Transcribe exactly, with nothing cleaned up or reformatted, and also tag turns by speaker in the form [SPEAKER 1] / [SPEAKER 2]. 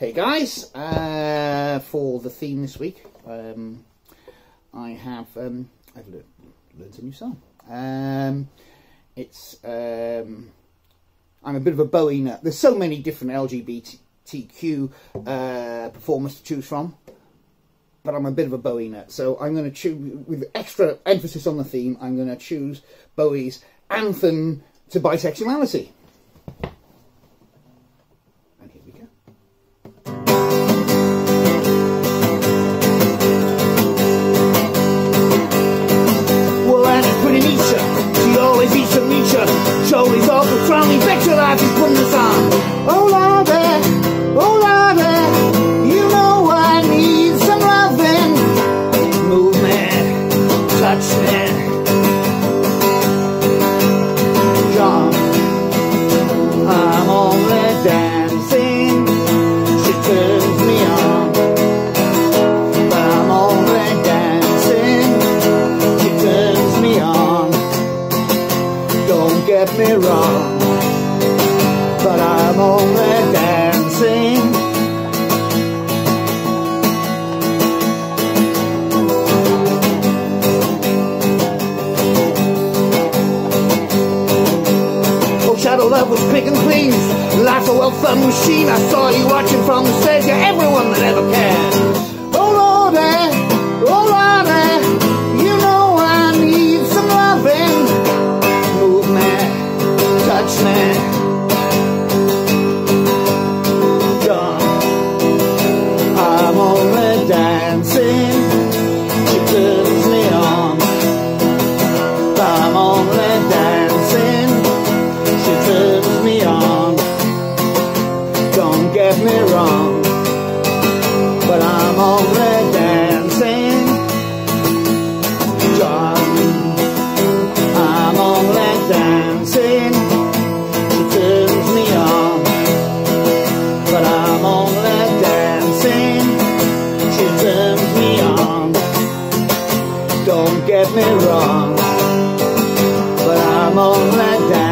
[SPEAKER 1] Hey guys, uh, for the theme this week, um, I have um, I've learned, learned a new song. Um, it's um, I'm a bit of a Bowie nut. There's so many different L G B T Q uh, performers to choose from, but I'm a bit of a Bowie nut. So I'm going to choose, with extra emphasis on the theme, I'm going to choose Bowie's Anthem to Bisexuality.
[SPEAKER 2] Shoulders off the strongly sexualized and putting us on. Oh Lordy, oh Lordy, you know I need some loving. Move me, touch me, John. I'm only dancing, she turns me on. But I'm only dancing, she turns me on. Don't get me wrong, but I'm only dancing. Oh, Shadow Love was quick and clean. Life's a well-thumbed machine. I saw you watching from the stage. You're everyone that ever can. Oh Lordy, oh Lordy, you know I need some loving. Touch me, John. I'm only dancing, she turns me on. I'm only dancing, she turns me on. Don't get me wrong, but I'm only dancing, John. I'm only dancing, turns me on, but I'm only dancing, she turns me on. Don't get me wrong, but I'm only dancing.